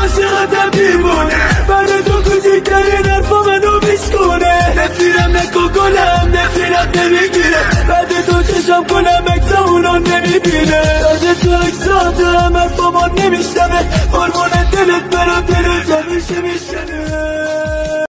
عاشقتم دیوونه، بعد تو کوچکترین حرفا منو میشکونه. نفیرم نکن گلم، نفیرت نمیگیره، بعد تو چشم کنم اکسا اونو نمیبینه. بعد تو اکساتم حرفا ما نمیشنمه، قربون دلت برا دل زمیشه میشنه.